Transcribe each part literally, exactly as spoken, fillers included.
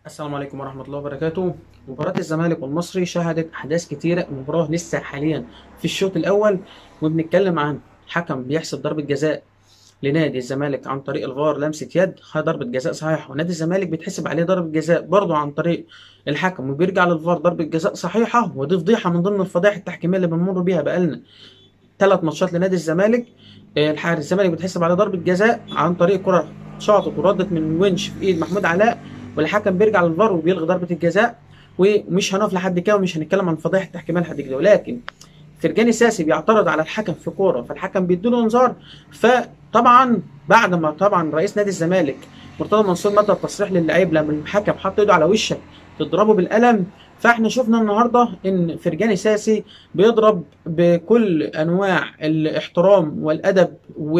السلام عليكم ورحمة الله وبركاته. مباراة الزمالك والمصري شهدت أحداث كتيرة. المباراة لسه حاليا في الشوط الأول، وبنتكلم عن حكم بيحسب ضربة جزاء لنادي الزمالك عن طريق الفار، لمسة يد، هي ضربة جزاء صحيحة، ونادي الزمالك بيتحسب عليه ضربة جزاء برضه عن طريق الحكم وبيرجع للفار ضربة جزاء صحيحة. ودي فضيحة من ضمن الفضائح التحكيمية اللي بنمر بيها بقالنا ثلاث ماتشات لنادي الزمالك. آه، الحارس الزمالك بيتحسب عليه ضربة جزاء عن طريق كرة شاطت وردت من ونش في ايد محمود علاء، والحكم بيرجع للفار وبيلغي ضربة الجزاء. ومش هنقف لحد كده ومش هنتكلم عن فضائح التحكيميه لحد كده، ولكن فرجاني ساسي بيعترض على الحكم في كوره، فالحكم بيديله انذار. فطبعا بعد ما طبعا رئيس نادي الزمالك مرتضى منصور مدى التصريح للاعيب لما الحكم حط ايده على وشك تضربه بالقلم، فاحنا شفنا النهارده ان فرجاني ساسي بيضرب بكل انواع الاحترام والادب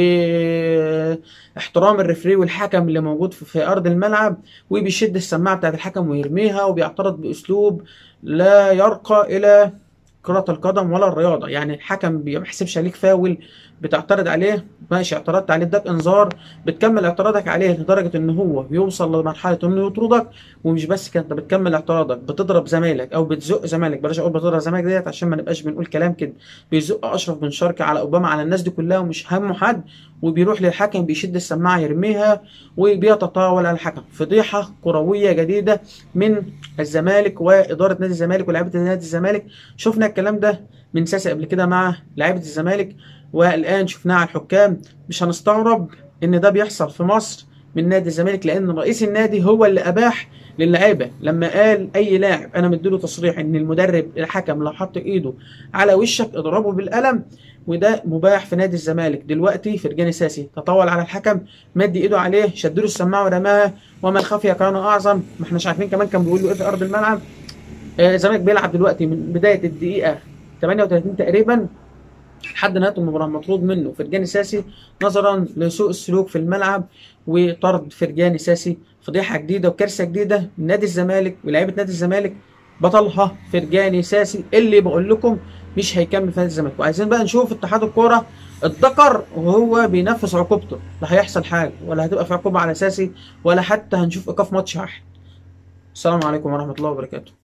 واحترام الرفري والحكم اللي موجود في ارض الملعب، وبيشد السماعه بتاعت الحكم ويرميها، وبيعترض باسلوب لا يرقى الى كرة القدم ولا الرياضة. يعني الحكم ما بيحسبش عليك فاول بتعترض عليه، ماشي اعترضت عليه اداك انذار، بتكمل اعتراضك عليه لدرجة ان هو بيوصل لمرحلة انه يطردك. ومش بس كده، انت بتكمل اعتراضك بتضرب زمايلك او بتزق زمايلك، بلاش اقول بتضرب زمايلك ديت عشان ما نبقاش بنقول كلام كده، بيزق اشرف بن شرقي على اوباما على الناس دي كلها ومش همه حد، وبيروح للحكم بيشد السماعة يرميها وبيتطاول على الحكم. فضيحة كروية جديدة من الزمالك وإدارة نادي الزمالك ولاعيبة نادي الزمالك. شفنا الكلام ده من ساسي قبل كده مع لاعيبة الزمالك، والآن شفناه على الحكام. مش هنستغرب إن ده بيحصل في مصر من نادي الزمالك، لأن رئيس النادي هو اللي أباح للعيبة لما قال أي لاعب أنا مديله تصريح إن المدرب الحكم لو حط إيده على وشك اضربه بالقلم، وده مباح في نادي الزمالك. دلوقتي فرجاني ساسي تطاول على الحكم، مد ايده عليه، شدله السماعه ورماها، وما خفي كان اعظم. ما احناش عارفين كمان كان بيقول له ايه في ارض الملعب. آه، الزمالك بيلعب دلوقتي من بدايه الدقيقه ثمانية وثلاثين تقريبا لحد نهايه المباراه، مطرود منه فرجاني ساسي نظرا لسوء السلوك في الملعب وطرد فرجاني ساسي. فضيحه جديده وكارثه جديده من نادي الزمالك ولاعيبه نادي الزمالك، بطلها فرجاني ساسي اللي بقول لكم مش هيكمل في نادي الزمالك. وعايزين بقى نشوف اتحاد الكوره اتذكر وهو بينفذ عقوبته، لا هيحصل حاجه ولا هتبقى في عقوبه على ساسي ولا حتى هنشوف ايقاف ماتش واحد. السلام عليكم ورحمه الله وبركاته.